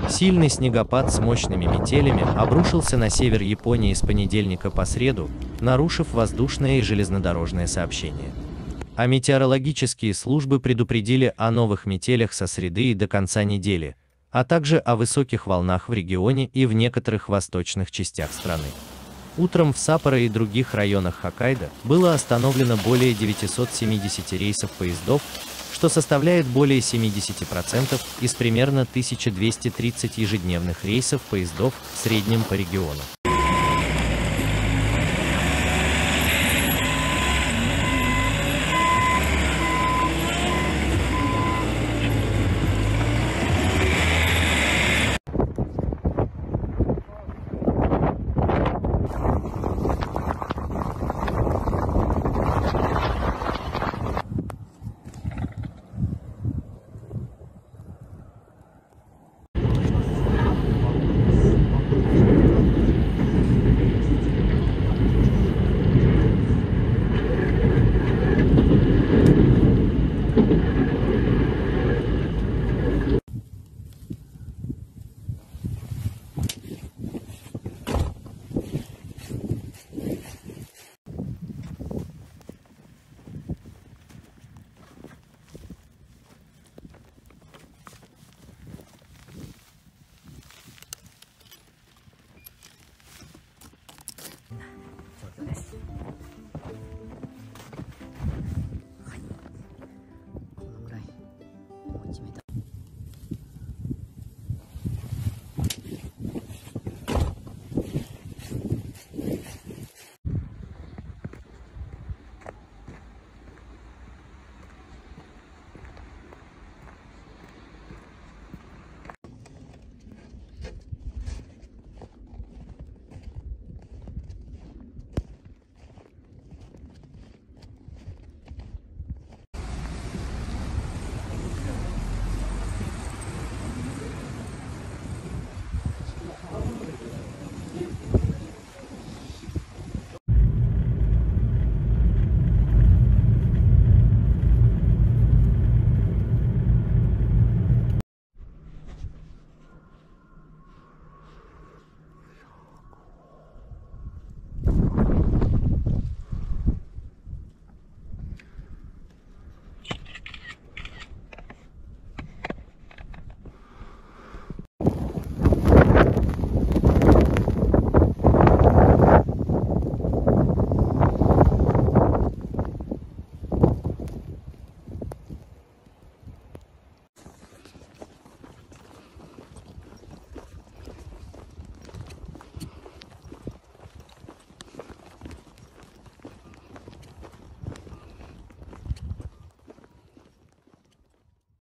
Сильный снегопад с мощными метелями обрушился на север Японии с понедельника по среду, нарушив воздушное и железнодорожное сообщение. А метеорологические службы предупредили о новых метелях со среды и до конца недели, а также о высоких волнах в регионе и в некоторых восточных частях страны. Утром в Саппоро и других районах Хоккайдо было остановлено более 970 рейсов поездов, что составляет более 70% из примерно 1230 ежедневных рейсов поездов в среднем по региону.